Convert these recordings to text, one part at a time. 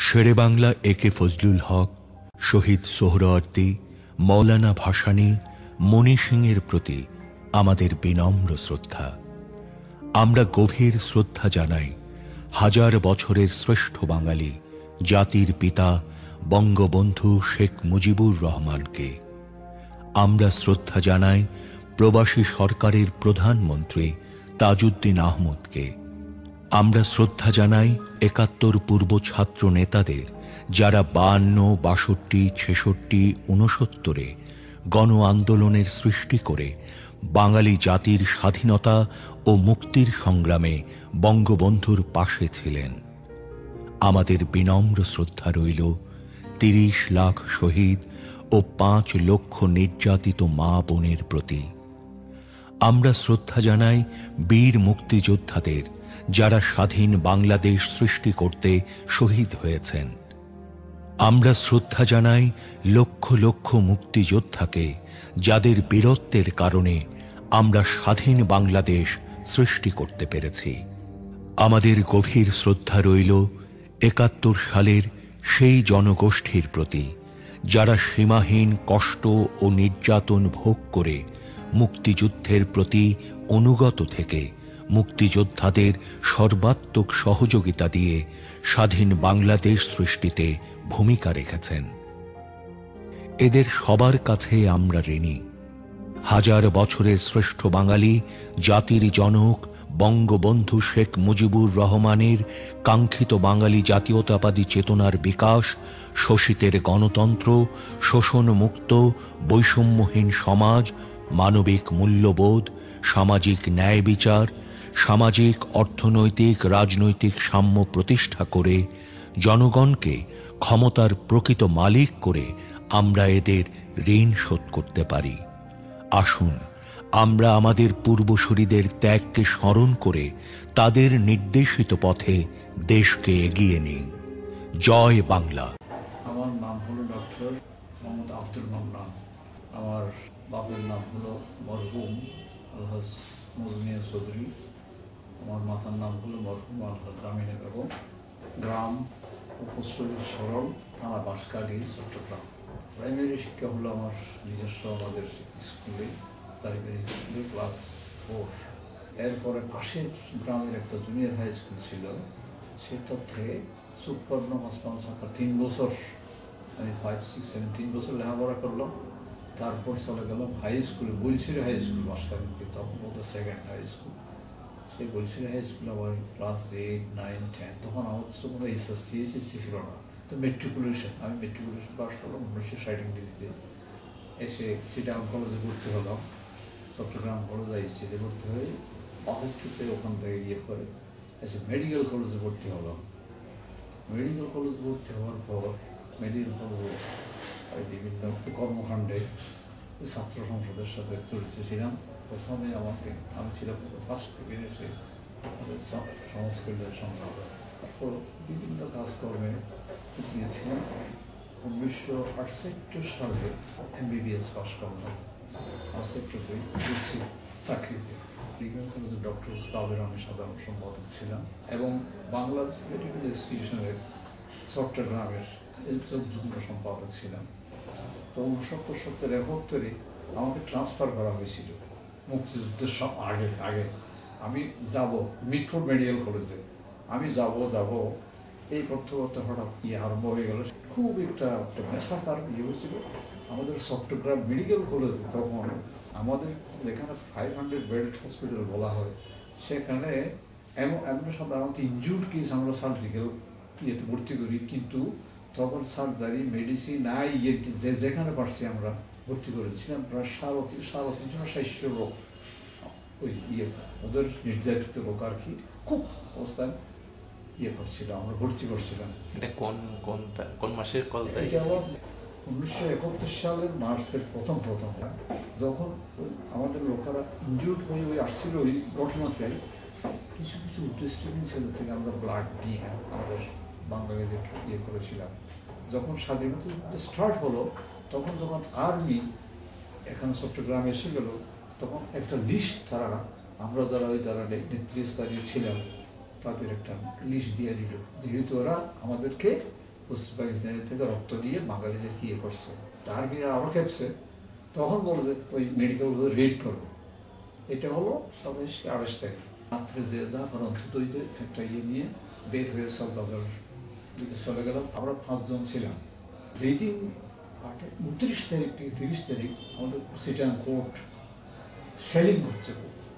শেরে বাংলা একে ফজলুল হক, শহীদ সোহরাওয়ার্দী, মৌলানা ভাসানী, মণি সিংয়ের প্রতি আমাদের বিনম্র শ্রদ্ধা। আমরা গভীর শ্রদ্ধা জানাই হাজার বছরের শ্রেষ্ঠ বাঙালি জাতির পিতা বঙ্গবন্ধু শেখ মুজিবুর রহমানকে। আমরা শ্রদ্ধা জানাই প্রবাসী সরকারের প্রধানমন্ত্রী তাজউদ্দিন আহমদকে। আমরা শ্রদ্ধা জানাই ৭১ পূর্ব ছাত্র নেতাদের, যারা ৫২, ৬২, ৬৬, ৬৯-এ গণ আন্দোলনের সৃষ্টি করে বাঙালি জাতির স্বাধীনতা ও মুক্তির সংগ্রামে বঙ্গবন্ধুর পাশে ছিলেন। আমাদের বিনম্র শ্রদ্ধা রইল ৩০ লাখ শহীদ ও ৫ লক্ষ নির্যাতিত মা বোনের প্রতি। আমরা শ্রদ্ধা জানাই বীর মুক্তিযোদ্ধাদের, যারা স্বাধীন বাংলাদেশ সৃষ্টি করতে শহীদ হয়েছেন। আমরা শ্রদ্ধা জানাই লক্ষ লক্ষ মুক্তিযোদ্ধাকে, যাদের বীরত্বের কারণে আমরা স্বাধীন বাংলাদেশ সৃষ্টি করতে পেরেছি। আমাদের গভীর শ্রদ্ধা রইল ৭১ সালের সেই জনগোষ্ঠীর প্রতি, যারা সীমাহীন কষ্ট ও নির্যাতন ভোগ করে মুক্তিযুদ্ধের প্রতি অনুগত থেকে মুক্তিযোদ্ধাদের সর্বাত্মক সহযোগিতা দিয়ে স্বাধীন বাংলাদেশ সৃষ্টিতে ভূমিকা রেখেছেন। এদের সবার কাছে আমরা ঋণী। হাজার বছরের শ্রেষ্ঠ বাঙালি জাতির জনক বঙ্গবন্ধু শেখ মুজিবুর রহমানের কাঙ্ক্ষিত বাঙালি জাতীয়তাবাদী চেতনার বিকাশ, শোষিতের গণতন্ত্র, শোষণমুক্ত বৈষম্যহীন সমাজ, মানবিক মূল্যবোধ, সামাজিক ন্যায় বিচার, সামাজিক অর্থনৈতিক রাজনৈতিক সাম্য প্রতিষ্ঠা করে জনগণকে ক্ষমতার প্রকৃত মালিক করে আমরা এদের ঋণ শোধ করতে পারি। আসুন আমরা আমাদের পূর্বসূরীদের ত্যাগকে স্মরণ করে তাদের নির্দেশিত পথে দেশকে এগিয়ে নিই। জয় বাংলা। আমার নাম হলো ডক্টর আব্দুল মান্নান। আমার বাপের নাম হলো মরহুম আলহাজ মজমিয়া চৌধুরী। আমার মাতার নাম হলো মরহুম আলহাজ জামিনা বেগম। গ্রাম ও পোস্ট অফিস সরল, থানা বাঁশখালী, চট্টগ্রাম। প্রাইমারি শিক্ষা হলো আমার নিজস্ব আমাদের স্কুলে, প্রাইমারি স্কুলে ক্লাস 4। এরপরে পাশের গ্রামের একটা জুনিয়র হাই স্কুল ছিল, সেটা থেকে সুপর্ণ মাসপান শাখার 3 বছর, আমি 5, 6, 7 3 বছর লেখাপড়া করলাম। তারপর চলে গেলাম হাই স্কুলে, বলছিরি হাই স্কুল বাঁশখালীতে, তখন ওদের 2nd হাই স্কুল। সেই বলছিরি হাই স্কুলে আমার ক্লাস 8, 9, 10। তখন আমার তো কোনো এসএসসি ছিল না, তো মেট্রিকুলেশন, আমি মেট্রিকুলেশন পাস করলাম 1960 এসে চিটাং কলেজে ভর্তি হলাম। চট্টগ্রাম কলেজে এসেছিতে ভর্তি হয়ে অপেক্ষিতে ওখান থেকে ইয়ে করে এসে মেডিকেল কলেজে ভর্তি হলাম। মেডিকেল কলেজে ভর্তি হওয়ার পর মেডিকেল কলেজে বিভিন্ন কর্মকাণ্ডে ছাত্র সংসদের সাথে জড়িত ছিলাম। প্রথমে আমি ছিলাম ফার্স্ট ক্যাবিনেটে সমাজ কল্যাণ সংগ্রাম, তারপর বিভিন্ন কাজকর্মে গিয়েছিলাম। 1968 সালে MBBS পাস করলাম। 68-তে ঢুকছি চাকরিতে। মেডিকেল কলেজে ডক্টর ক্লাবের আমি সাধারণ সম্পাদক ছিলাম এবং বাংলাদেশ মেডিকেল ইনস্টিটিউশনের চট্টগ্রামের যুগ্ম সম্পাদক ছিলাম। তো 1970-71 আমাকে ট্রান্সফার করা হয়েছিল মুক্তিযুদ্ধের আগে। আমি যাব মিটফোর্ড মেডিকেল কলেজে, আমি যাব এই করতে করতে হঠাৎ আরম্ভ হয়ে গেল। খুব একটা মেসাকার হয়েছিল আমাদের চট্টগ্রাম মেডিকেল কলেজে। তখন আমাদের যেখানে 500 বেডেড হসপিটাল বলা হয়, সেখানে আমরা সাধারণত ইনজুর্ড কেস আমরা সার্জিক্যাল ইয়েতে ভর্তি করি, কিন্তু তখন সার্জারি, মেডিসিন, যেখানে পারছি আমরা ভর্তি করেছিলাম। প্রায় 350 লোক, ওই ওদের নির্যাতিত লোক আর কি, খুব অবস্থায় করছিল, আমরা ভর্তি করছিলাম। এটা কোন মাসের কথা? এটা আবার 1971 সালের মার্চের প্রথম যখন আমাদের লোকেরা ইনজুর্ড হয়ে আসছিল। ওই ঘটনাতে কিছু উদ্দেশ্যহীন ছেলে থেকে আমরা ব্লাড নিয়ে আমাদের বাঙালিদেরকে করেছিলাম। যখন স্বাধীনতা স্টার্ট হলো, তখন যখন আর্মি এখানে চট্টগ্রামে এসে গেল, তখন একটা লিস্ট তারা, আমরা যারা নেতৃস্থানীয় ছিলাম, তাদের একটা লিস্ট দিয়ে দিল, যেহেতু ওরা আমাদেরকে পশ্চিম পাকিস্তানের থেকে রক্ত নিয়ে বাঙালিদের ইয়ে করছে, আর্মিরা আবার খেপছে, তখন বললো যে ওই মেডিকেলগুলো রেড করো। এটা হলো 27-28 তারিখ রাত্রে, যে যা অন্তত একটা ইয়ে নিয়ে বের হয়ে চকবাজার দিকে চলে গেলাম। আমরা 5 জন ছিলাম। যেই দিন 29 তারিখ থেকে 30 তারিখ আমাদের সিটাং কোর্ট সেলিং হচ্ছে।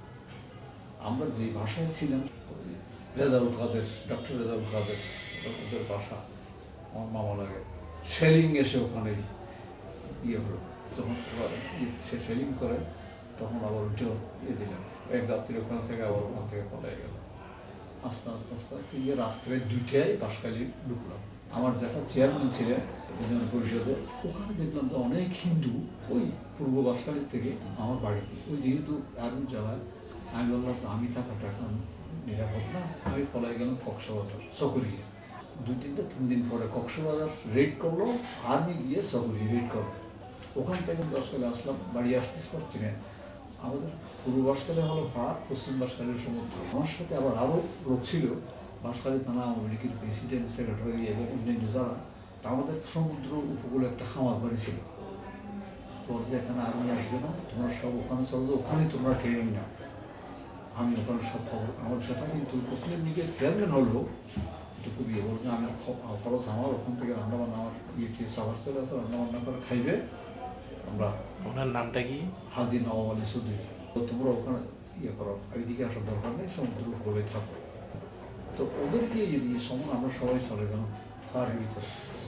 আমরা যে ভাষায় ছিলাম, রেজাউল কাদের, ডক্টর রেজাউল কাদের ওদের ভাষা আমার মামা লাগে, সেলিং এসে ওখানে ইয়ে হলো। যখন সে সেলিং করে তখন আবার উঠে ইয়ে দিলাম, এক রাত্রির ওখান থেকে আবার ওখান থেকে পলাই গেল। আস্তে আস্তে আস্তে আস্তে গিয়ে রাত্রে 2টায় বাঁশখালী ঢুকলাম। আমার যেটা চেয়ারম্যান ছিলেন ইউনিয়ন পরিষদে, ওখানে দেখলাম যে অনেক হিন্দু ওই পূর্ব বাঁশখালীর থেকে আমার বাড়িতে, ওই যেহেতু আর্মি চালায়, আমি বললাম তো আমি থাকাটা এখন নিরাপদ না, আমি পলাই গেলাম কক্সবাজার, চকরিয়া। 2-3 দিন পরে কক্সবাজার রেড করলো, আর্মি গিয়ে চকরিয়া রেড করলো। ওখান থেকে বাঁশখালী আসলাম, বাড়ি আসতেই পারছি না। আমাদের পূর্ব বাঁশখালী হলো পাহাড়, পশ্চিম বাঁশখালীর সমুদ্র। আমার সাথে আবার আরও লোক ছিল, বাঁশখালী থানা আওয়ামী লীগের প্রেসিডেন্ট, সেক্রেটারি এবং অন্যান্য যারা। আমাদের সমুদ্র উপকূলে একটা খামার বাড়ি ছিল। বলছে এখানে আর্মি আসবে না, তোমরা সব ওখানে চলো, ওখানেই তোমরা ট্রেনিং নাও। আমি ওখানে সব খবর, আমার যেটা কিন্তু মুসলিম লীগের চেয়ারম্যান হলো খুব ইয়ে বলছে, আমি খরচ আমার ওখান থেকে রান্নাবান্না, আমার ইয়ে সাবার চলে আসে, রান্নাবান্না করে খাইবে। আমরা, ওনার নামটা কি? হাজি নওয়াব আলী চৌধুরী। তো তোমরা ওখানে ইয়ে করো, এইদিকে আসার দরকার নেই, সমুদ্র উপকূলে থাকো। তো ওদেরকে ইয়ে দিয়ে সময় আমরা সবাই চলে গেলাম পাহাড়ের ভিতরে।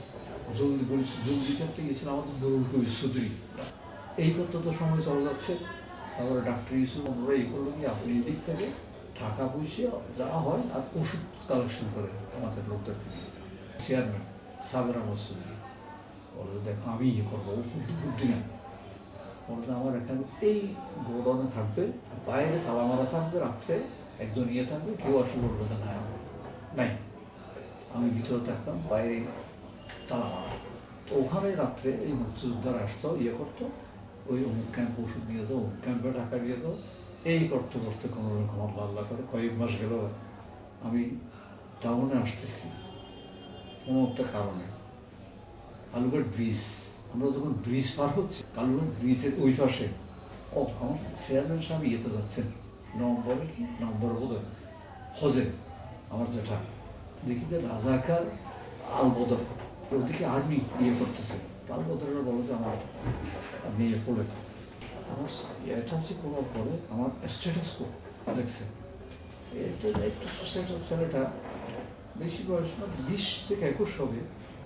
জলদি থাকতে গিয়েছিল আমাদের নুরুল কবির চৌধুরী। এই করতে তো সময় চলে যাচ্ছে। তারপরে ডাক্তার ইউসুফ আমরা এই করলো কি, আপনি এদিক থেকে টাকা পয়সা যা হয় আর ওষুধ কালেকশন করে আমাদের লোকদের থেকে। চেয়ারম্যান সাবের আহমদ চৌধুরী বলে, দেখো আমি ইয়ে করবো, ও বুদ্ধি না। বলতে আমার এখানে এই গোডাউনে থাকবে, বাইরে তালা মারা থাকবে, রাত্রে একজন ইয়ে থাকবে, কেউ আসলে বলবে যে না নাই। আমি ভিতরে থাকতাম, বাইরে তালা মারা। তো ওখানে রাত্রে এই মুক্তিযোদ্ধারা আসতো, ইয়ে করতো, ওই অমুক ক্যাম্প ওষুধ নিয়ে যাও, অমুক ক্যাম্পে টাকা দিয়ে দাও, এই করতে করতে কোনো রকম আল্লাহ করে কয়েক মাস গেল। আমি টাউনে আসতেছি কোনো একটা কারণে, কালুঘাট ব্রিজ, আমরা যখন ব্রিজ পার হচ্ছি, কালুঘাট ব্রিজের ওই পাশে আমার চেয়ারম্যান সাহেব ইয়েতে যাচ্ছেন, নভেম্বর বোধহয় হজে, আমার যেটা দেখি যে রাজাকার আলবদর, ওদিকে আর্মি ইয়ে করতেছে। আলবদররা বলো যে আমার মেয়ে পড়ে, আমার অ্যাটাচি করার পরে আমার স্ট্যাটাস দেখছে, এটা একটু সোসাইটার ছেলেটা বেশি বয়স না, 20 থেকে 21 হবে,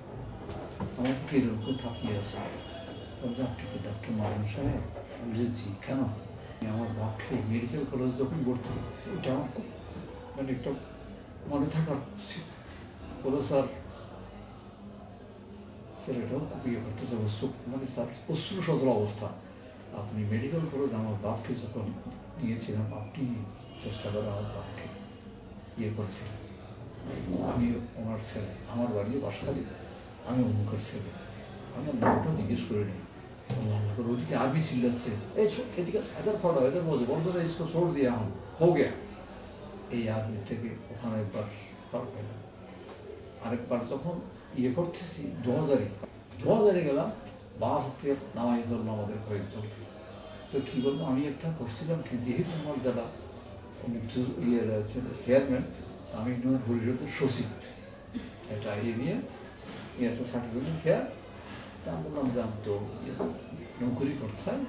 আমাকে এরকম থাকিয়ে আছে। বলছে আপনি কি ডক্টর মান্নান সাহেব? বুঝেছি, কেন? আমার বাপকে মেডিকেল কলেজ যখন ভর্তি, ওইটা আমার খুব মানে একটা মনে থাকার বলে, স্যার ছেলেটাও খুব ইয়ে করতেছে, মানে তার অশ্রু সজল অবস্থা। আপনি মেডিকেল কলেজ আমার বাপকে যখন নিয়েছিলাম, আপনি চেষ্টা করে আমার বাপকে ইয়ে করেছিলেন। আমি ওনার ছেলে, আমার বাড়ি বাঁশখালী, আমি অমুকের ছেলে। আমি নামটা জিজ্ঞেস করে নিই, ওদিকে আর্মি চিল্লাচ্ছে, এই এদিকে এদের ফটো এদের বোঝে, বলছো ইসকো ছোড় দিয়ে এখন হো গিয়া। এই আর্মি থেকে ওখানে একবার পার পেলাম। আরেকবার যখন ইয়ে করতেছি 2000-এ গেলাম, বাস থেকে নামাই করলো আমাদের কয়েকজনকে। তো কী বলবো, আমি একটা করছিলাম কি, যেহেতু আমার যারা ইয়ে চেয়ারম্যান, আমি ইউনিয়ন পরিষদের সচিব, এটা ইয়ে নিয়ে একটা সার্টিফিকেট খেয়াল, তা আমি বললাম যে আমি তো নৌকরি করতে হয়,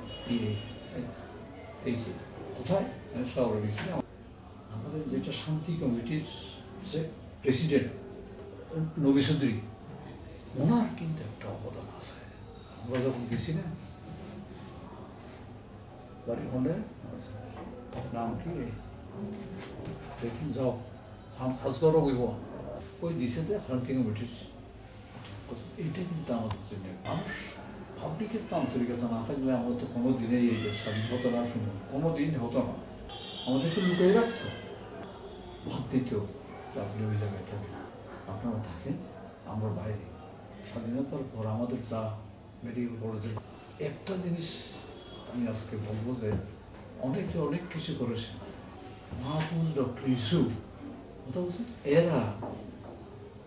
এই কোথায় শহরে গেছিলাম। আমাদের যেটা শান্তি কমিটির যে প্রেসিডেন্ট নবী চৌধুরী, ওনার কিন্তু একটা অবদান আছে। আমরা যখন গেছি না বাড়ি হলে, নাম কি দেখুন যাও কাজ করো, ওই দিছে শান্তি কমিটির। এইটা কিন্তু আমাদের জন্য, মানুষ পাবলিকের তো আন্তরিকতা না থাকলে আমরা তো কোনো দিনেই এই স্বাধীন হতো না, শুনুন কোনো দিন হতো না। আমাদেরকে লুকিয়ে রাখতো, ভাব দিত যে আপনি ওই জায়গায় থাকেন, আপনারা থাকেন, আমরা বাইরে। স্বাধীনতার পর আমাদের যা মেডিকেল কলেজের একটা জিনিস আমি আজকে বলবো যে অনেকে অনেক কিছু করেছে, মাহফুজ, ডক্টর ইউসুফ, কথা বলছেন, এরা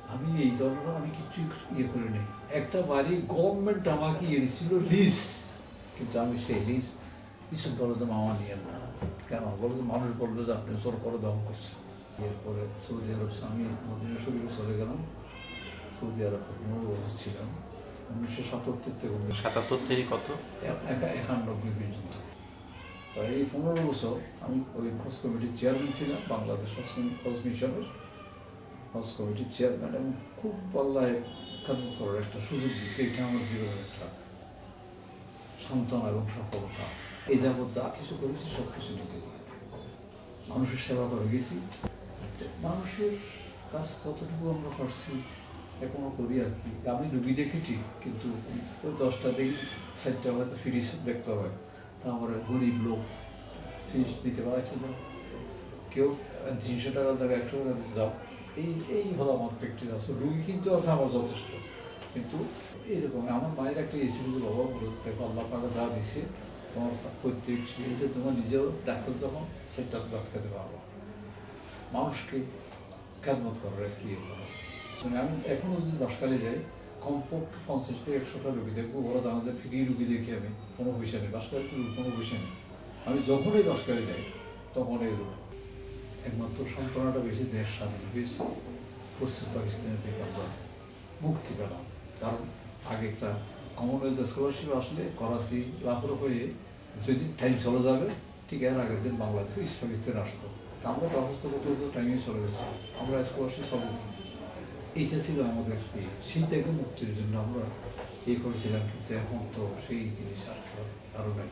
আমি এই দলটা আমি কিছু ইয়ে করে নেই। একটা বাড়ি গভর্নমেন্ট আমাকে ইয়ে দিচ্ছিল লিজ, কিন্তু আমি সেই লিজ কিছু বলো যে মামা নিয়ে না, কেন বলো যে মানুষ বলবে যে আপনি জোর করে দখল করছেন। এরপরে সৌদি আরব আমি মদিনা শরীফে চলে গেলাম। সৌদি আরব 15 বছর ছিলাম, 1977 থেকে 77 থেকে কত 91 পর্যন্ত। এই 15 বছর আমি ওই হজ কমিটির চেয়ারম্যান ছিলাম, বাংলাদেশ হজ মিশনের হজ কমিটির চেয়ারম্যান। এবং খুব পাল্লায় খেদমত করার একটা সুযোগ দিচ্ছে, এটা আমার জীবনের একটা সান্ত্বনা এবং সফলতা। এই যাবৎ যা কিছু করেছি সব কিছু নিজে মানুষের সেবা করে গেছি। মানুষের কাজ ততটুকু আমরা পারছি এখনো করি আর কি। আমি রুগী দেখেছি, কিন্তু ওই 10টা দেখি 4টা হয়তো ফিরিস দেখতে হয়। তারপরে গরিব লোক ফিস দিতে পারছে না, কেউ 300 টাকা দেবে, 100 টাকা দিতে যাও, এই হলো আমার প্র্যাকটিস আছে। রুগী কিন্তু আছে আমার যথেষ্ট, কিন্তু এইরকম আমার মায়ের একটা ইয়ে ছিল যে বাবা বলো দেখো আল্লাহ পাকে যা দিচ্ছে তোমার প্রত্যেক শিশুতে তোমার নিজেও ডাক্তার যখন সেটা ভাত খেতে পারবো, মানুষকে খেদমত করার একটু ইয়ে করা। আমি এখনও যদি বাসকালে যাই কমপক্ষে 50 থেকে 100টা রুগী দেখবো। ওরা জানা যায় ফ্রি রুগী দেখি আমি, কোনো পয়সা নেই, বাসকালে তো কোনো পয়সা নেই। আমি যখনই বাসকালে যাই তখন এই রোগ একমাত্র সান্ত্বনাটা বেশি দেশ স্বাধীন হয়েছে, পশ্চিম পাকিস্তানের থেকে আমরা মুক্তি পেলাম। কারণ আগে একটা কমনওয়েলথ স্কলারশিপ আসলে করাচি লাহোর হয়ে যদি টাইম চলে যাবে, ঠিক এর আগের দিন বাংলাদেশ ইস্ট পাকিস্তান আসতো, আমরা দরখাস্ত করতে হতো, টাইমে চলে গেছে, আমরা স্কলারশিপ পাবো। এইটা ছিল আমাদের সেই থেকে মুক্তির জন্য আমরা এই করেছিলাম। কিন্তু এখন তো সেই জিনিস আরও নাই।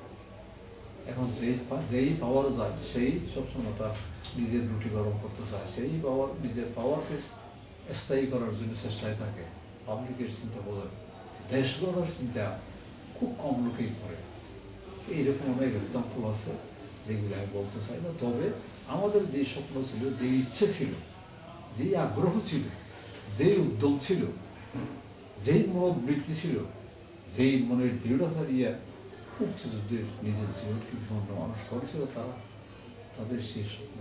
এখন যেই পাওয়ার যায় সেই সবসময় তার নিজের রুটি গরম করতে চায়, সেই পাওয়ার নিজের পাওয়ারকে স্থায়ী করার জন্য চেষ্টায় থাকে। পাবলিকের চিন্তা বোঝেন, দেশ গড়ার চিন্তা খুব কম লোকেই করে। এইরকম অনেক এক্সাম্পল আছে যেগুলো আমি বলতে চাই না। তবে আমাদের যে স্বপ্ন ছিল, যে ইচ্ছে ছিল, যে আগ্রহ ছিল, যেই উদ্যম ছিল, যেই মনোবৃত্তি ছিল, যেই মনের দৃঢ়তা দিয়ে মুক্তিযুদ্ধের নিজের জীবনকে বিভিন্ন মানুষ করেছিল, তারা তাদের সেই স্বপ্ন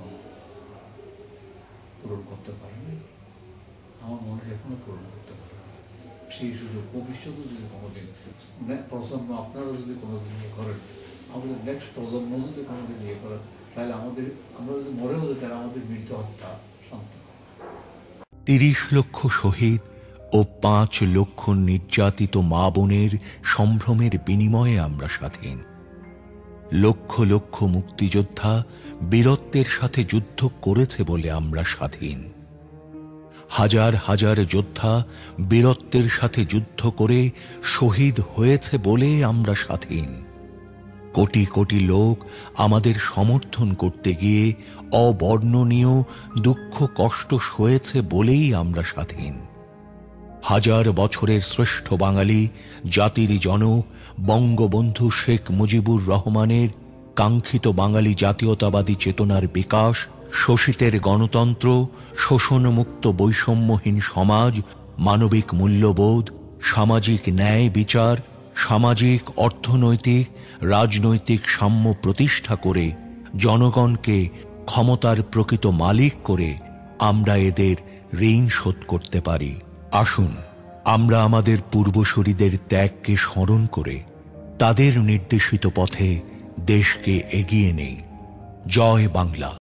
পূরণ করতে পারেনি। আমার মনে এখনো পূরণ করতে পারে সেই সুযোগ ভবিষ্যতে যদি কোনোদিন প্রজন্ম আপনারা যদি কোনোদিন ইয়ে করেন, আমাদের নেক্সট প্রজন্ম যদি কোনোদিন ইয়ে করেন, তাহলে আমরা যদি মরেও যাই তাহলে আমাদের মৃত্যু হত্যা শান্তি। 30 লক্ষ শহীদ ও 5 লক্ষ নির্যাতিত মা বোনের সম্ভ্রমের বিনিময়ে আমরা স্বাধীন। লক্ষ লক্ষ মুক্তিযোদ্ধা বীরত্বের সাথে যুদ্ধ করেছে বলে আমরা স্বাধীন। হাজার হাজার যোদ্ধা বীরত্বের সাথে যুদ্ধ করে শহীদ হয়েছে বলে আমরা স্বাধীন। কোটি কোটি লোক আমাদের সমর্থন করতে গিয়ে অবর্ণনীয় দুঃখ কষ্ট সয়েছে বলেই আমরা স্বাধীন। হাজার বছরের শ্রেষ্ঠ বাঙালি জাতির জনক বঙ্গবন্ধু শেখ মুজিবুর রহমানের কাঙ্ক্ষিত বাঙালি জাতীয়তাবাদী চেতনার বিকাশ, শোষিতের গণতন্ত্র, শোষণমুক্ত বৈষম্যহীন সমাজ, মানবিক মূল্যবোধ, সামাজিক ন্যায় বিচার, সামাজিক অর্থনৈতিক রাজনৈতিক সাম্য প্রতিষ্ঠা করে জনগণকে ক্ষমতার প্রকৃত মালিক করে আমরা এদের ঋণ শোধ করতে পারি। আসুন আমরা আমাদের পূর্বসূরীদের ত্যাগকে স্মরণ করে তাদের নির্দেশিত পথে দেশকে এগিয়ে নেই। জয় বাংলা।